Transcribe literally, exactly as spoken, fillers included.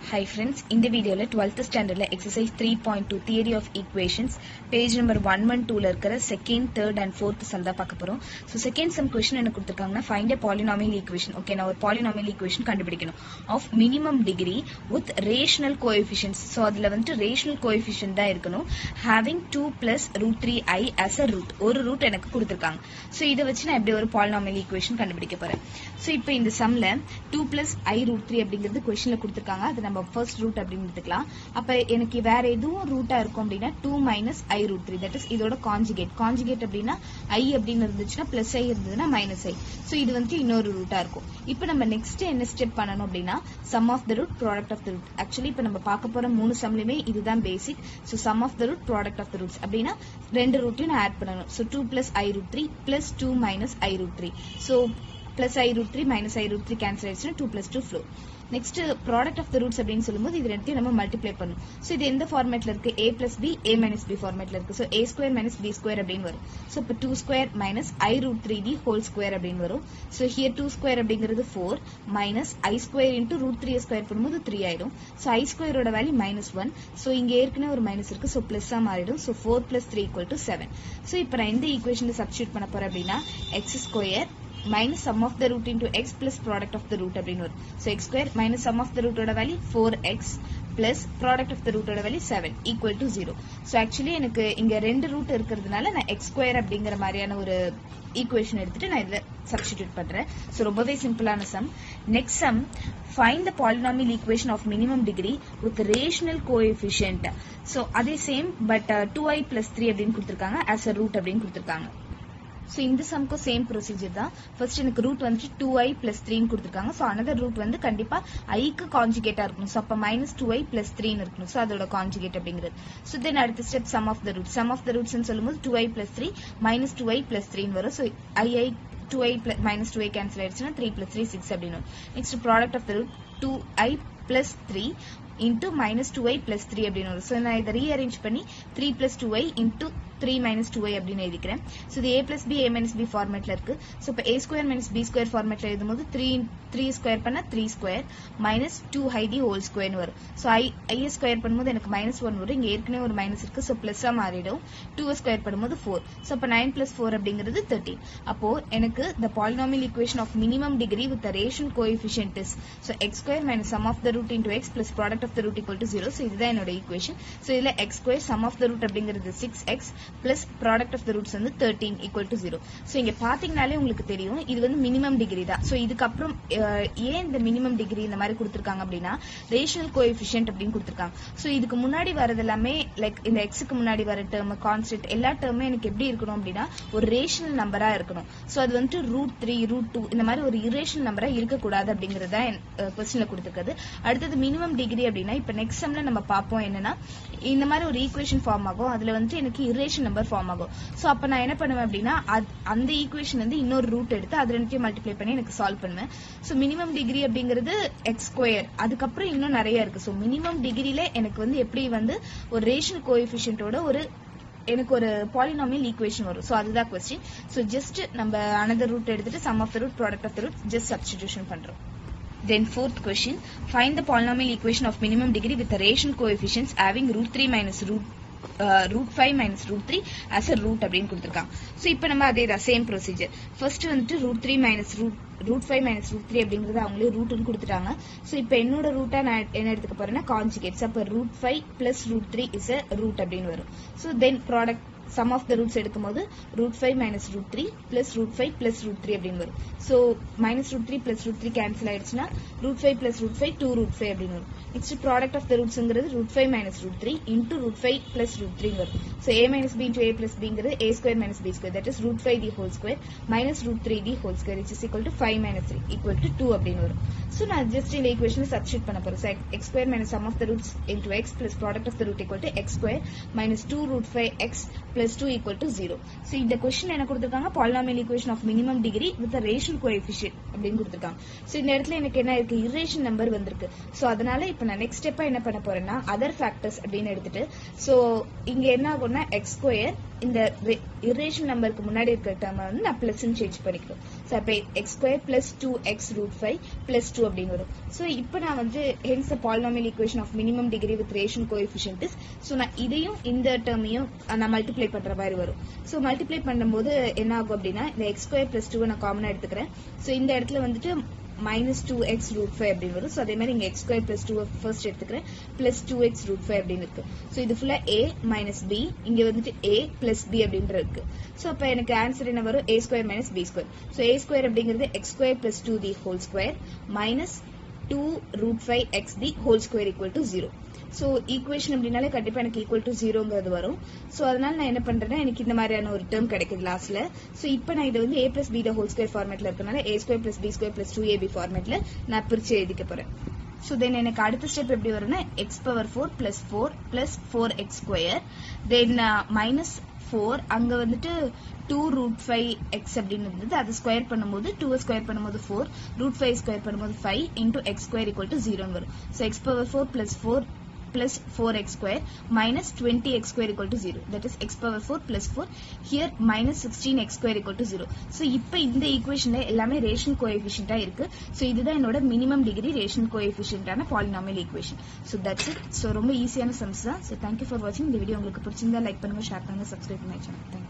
Hi friends, in the video twelfth standard exercise three point two theory of equations page number one twelve la irukra second, third and fourth sum da paakaporom. So second sum question enna kuduthirukanga, find a polynomial equation. Okay, now ஒரு polynomial equation கண்டுபிடிக்கணும் of minimum degree with rational coefficients. So அதுல வந்து rational coefficient தான் இருக்கணும், having two plus root three i as a root. ஒரு root எனக்கு கொடுத்திருக்காங்க. So இத வச்சு நான் எப்படி ஒரு polynomial equation கண்டுபிடிக்க போறேன். So இப்போ இந்த sumல two plus i root three அப்படிங்கிறது questionல கொடுத்திருக்காங்க. அது நம்ம first root அப்படினு எடுத்துக்கலாம். அப்ப எனக்கு வேற எதுவும் ரூட்டா இருக்கும் அப்படினா two minus i root three, that is இதோட conjugate. Conjugate அப்படினா i அப்படினு இருந்துச்சுனா plus i இருந்ததுனா minus i. So இது வந்து இன்னொரு ரூட்டா இருக்கும். இப்போ நம்ம next என்ன ஸ்டெப் பண்ணனும் அப்படினா sum of the root, product of the root. Actually இப்போ நம்ம பார்க்க போற மூணு சம்லயுமே இதுதான் பேசிக். So sum of the root, product of the roots அப்படினா ரெண்டு ரூட்டையும் நான் ஆட் பண்ணனும். So two plus i root three plus two minus i root three. So plus i root three minus i root three cancel ஆயிடுச்சுனா two plus two flow. Next product of the roots அப்படினு சொல்லும்போது இது ரெண்டையும் நம்ம multiply பண்ணனும். So இது எந்த ஃபார்மட்ல இருக்கு? a plus b, a minus b ஃபார்மட்ல இருக்கு. So a square minus b square அப்படினு வரும். சோ இப்ப two square minus i root three d whole square அப்படினு வரும். சோ here two square அப்படிங்கிறது four minus i square into root three square பண்ணும்போது three ஆயிடும். சோ i square ஓட value minus one. So இங்க ஏற்கனவே ஒரு மைனஸ் இருக்கு, சோ பிளஸ் ஆ மாறிடும். So four plus three equal to seven. சோ இப்போ நான் இந்த ஈக்குவேஷன்ல சப்ஸ்டிட்யூட் பண்ண போறேன் அப்படினா x square minus sum of the root into x plus product of the root அப்படினு வரும். So x square minus sum of the root ஓட value four x plus product of the root ஓட value seven equal to zero. So actually எனக்கு இங்க ரெண்டு root இருக்குறதுனால நான் x square அப்படிங்கற மாதிரியான ஒரு ஈக்குவேஷன் எடுத்துட்டு நான் இத சப்ஸ்டிட்யூட் பண்றேன். So ரொம்பவே சிம்பிளான sum. Next sum, find the polynomial equation of minimum degree with rational coefficient. So அதே same but uh, two i plus three அப்படினு கொடுத்திருக்காங்க as a root அப்படினு கொடுத்திருக்காங்க. So இந்த சம்க்கு சேம் ப்ரொசீஜர் தான். ஃபர்ஸ்ட் எனக்கு ரூட் வந்து two i plus three னு கொடுத்திருக்காங்க. சோ another ரூட் வந்து கண்டிப்பா i க்கு கான்ஜுகேட்டா இருக்கணும். சோ அப்ப minus two i plus three னு இருக்கணும். சோ அதோட கான்ஜுகேட் அப்படிங்கிறது. சோ தென் அடுத்த step sum of the root. Sum of the roots னு சொல்லும்போது two i plus three minus two i plus three னு வரும். So i i two i plus minus two i cancel ஆயிடுச்சுனா three plus three six அப்படினு. Next product of the root two i plus three into minus two i plus three அப்படினு வரும். So நான் இத rearrange பண்ணி three plus two i into three minus two i அப்படினு எழுதிக்கிறேன். So இது a plus b, a minus b ஃபார்மட்ல இருக்கு. சோ இப்ப a square minus b square ஃபார்மட்ல எழுதும்போது three three ஸ்கொயர் பண்ணா three square minus two i d whole square னு வரும். சோ i i ஸ்கொயர் பண்ணும்போது எனக்கு minus one வரும். இங்க ஏற்கனவே ஒரு மைனஸ் இருக்கு. சோ பிளஸ் ஆ மாறிடும். two ஸ்கொயர் பண்ணும்போது four. சோ அப்ப nine plus four அப்படிங்கிறது thirteen. அப்போ எனக்கு the polynomial equation of minimum degree with the rational coefficient is so x square minus sum of the root into x plus product of the root equal to zero. So இதுதான் என்னோட equation. So இதுல x square sum of the root அப்படிங்கிறது six x plus product of the roots வந்து thirteen equal to zero. So இங்க பாத்தீங்கனாலே உங்களுக்கு தெரியும் இது வந்து மினிமம் டிகிரி தான். சோ இதுக்கு அப்புறம் ஏன் இந்த மினிமம் டிகிரி இந்த மாதிரி கொடுத்திருக்காங்க அப்படினா ரேஷனல் கோஎஃபிஷியன்ட் அப்படினு கொடுத்திருக்காங்க. சோ இதுக்கு முன்னாடி வரது எல்லாமே லைக் இந்த x க்கு முன்னாடி வர டேர்ம், கான்ஸ்டன்ட் எல்லா டேர்மே எனக்கு எப்படி இருக்கணும் அப்படினா ஒரு ரேஷனல் நம்பரா இருக்கணும். சோ அது வந்து root three, root two இந்த மாதிரி ஒரு இரேஷனல் நம்பரா இருக்க கூடாது அப்படிங்கறது தான் क्वेश्चनல கொடுத்திருக்கிறது. அடுத்து மினிமம் டிகிரி அப்படினா இப்ப நெக்ஸ்ட் சம்ல நம்ம பாப்போம் என்னன்னா இந்த மாதிரி ஒரு ஈக்குவேஷன் ஃபார்ம் ஆகும். அதுல வந்து எனக்கு இரேஷனல் நம்பர் ஃபார்ம் ஆகும். சோ அப்ப நான் என்ன பண்ணுவேன் அப்படினா அந்த ஈக்குவேஷன் வந்து இன்னொரு ரூட் எடுத்து அது ரெண்டையும் மல்டிப்ளை பண்ணி எனக்கு சால்வ் பண்ணுவேன். சோ மினிமம் டிகிரி அப்படிங்கிறது x ஸ்கொயர், அதுக்கு அப்புறம் இன்னும் நிறைய இருக்கு. சோ மினிமம் டிகிரில எனக்கு வந்து எப்படி வந்து ஒரு ரேஷனல் கோஎஃபிஷியன்ட்டோட ஒரு எனக்கு ஒரு பாலினாமியல் ஈக்குவேஷன் வரும். சோ அதுதான் क्वेश्चन. சோ ஜஸ்ட் நம்ம another root எடுத்துட்டு sum of the root, product of the root just substitution பண்றோம். Then fourth question, find the polynomial equation of minimum degree with the rational coefficients having root three minus root Uh, root five minus root three as a root அப்படினு கொடுத்திருக்காங்க. So இப்போ நம்ம அதே தான் same procedure. First வந்து root three minus root root five minus root three அப்படிங்கறது அவங்களே ரூட்னு கொடுத்துட்டாங்க. சோ இப்போ என்னோட ரூட்டா நான் என்ன எடுத்துக்க போறேன்னா கான்ஜுகேட்ஸ். அப்ப root five plus root three is a root அப்படினு வரும். So then product sum of the roots எடுக்கும்போது root five minus root three plus root five plus root three அப்படினு வரும். So minus root three plus root three cancel ஆயிடுச்சுனா root five plus root five two root five அப்படினு வரும். Next product of the rootsங்கிறது root five minus root three into root five plus root three வரும். So a minus b into a plus bங்கிறது a square minus b square, that is root five d whole square minus root three d whole square which is equal to five minus three equal to two அப்படினு வரும். So நான் just இந்த ஈக்குவேஷனை substitute பண்ண போறேன். So x square minus sum of the roots into x plus product of the root equal to x square minus two root five x plus two equal to zero. So இந்த question என்ன கொடுத்திருக்காங்க? polynomial equation of minimum degree with a rational coefficient அப்படினு கொடுத்திருக்காங்க. So இந்த இடத்துல எனக்கு என்ன இருக்கு? இரேஷனல் நம்பர் வந்திருக்கு. சோ அதனால இப்போ நான் நெக்ஸ்ட் ஸ்டெப்பா என்ன பண்ண போறேன்னா other factors அப்படினு எடுத்துட்டு சோ இங்க என்ன ஆகும்னா x square இந்த இரேஷனல் நம்பருக்கு முன்னாடி இருக்கிற டேர்ம் வந்து நான் பிளஸ் னு சேஞ்ச் பண்ணிக்கிறேன். ஸோ அப்போ x square plus two x root five plus two அப்படின்னு வரும். ஸோ இப்போ நான் வந்து hence the polynomial equation of minimum degree with ration coefficient is. So நான் இதையும் இந்த டேர்மையும் நான் மல்டிப்ளை பண்ற மாதிரி வரும். ஸோ மல்டிப்ளை பண்ணும்போது என்ன ஆகும் அப்படின்னா இந்த எக்ஸ் ஸ்கொயர் பிளஸ் டூவை நான் காமனா எடுத்துக்கிறேன். ஸோ இந்த இடத்துல வந்துட்டு minus two x root five அப்படின்னு வரும். ஸோ அதே மாதிரி இங்க x square plus two first எடுத்துக்கிறேன் plus two x root five அப்படின்னு இருக்கு. ஸோ இது ஃபுல்லா a minus b, இங்க வந்துட்டு a plus b அப்படின்ற இருக்கு. ஸோ அப்ப எனக்கு ஆன்சர் என்ன வரும்? a square minus b square. So a square அப்படிங்கிறது x square plus two the whole square minus two root five x the whole square equal to zero. So equation அப்படின்னாலே கண்டிப்பா எனக்கு ஈக்குவல் டு ஜீரோங்கிறது வரும். So அதனால நான் என்ன பண்றேன்னா எனக்கு இந்த மாதிரியான ஒரு டேர்ம் கிடைக்குது லாஸ்ட்ல. ஸோ இப்போ நான் இது வந்து a plus b the whole square ஃபார்மேட்ல இருக்கனால a square plus b square plus two a b ஃபார்மேட்ல நான் பிரிச்சு எழுதிக்க போறேன். ஸோ தென் எனக்கு அடுத்த ஸ்டெப் எப்படி வரும்னா x power four plus four plus four x square then minus four அங்க வந்துட்டு டூ ரூட் ஃபைவ் எக்ஸ் அப்படின்னு இருந்தது. அது ஸ்கொயர் பண்ணும்போது டூ ஸ்கொயர் பண்ணும்போது ஃபோர் ரூட் ஃபைவ் ஸ்கொயர் பண்ணும்போது five into x square equal to ஜீரோன்னு வரும். So x power four plus four plus four x square minus twenty x square equal to zero. That is x power four plus four. Here minus sixteen x square equal to zero. So இப்போ இந்த ஈக்குவேஷன்ல எல்லாமே ration கோஎஃபிஷியன்ட்டா இருக்கு. So இதுதான் என்னோட minimum degree ration கோஎஃபிஷியன்ட்டான polynomial equation. So that's it. So ரொம்ப ஈஸியான sums தான். So thank you for watching. இந்த வீடியோ உங்களுக்கு பிடிச்சிருந்தா லைக் பண்ணுங்க, ஷேர் பண்ணுங்க, சப்ஸ்கிரைப் பண்ணி சேனல்.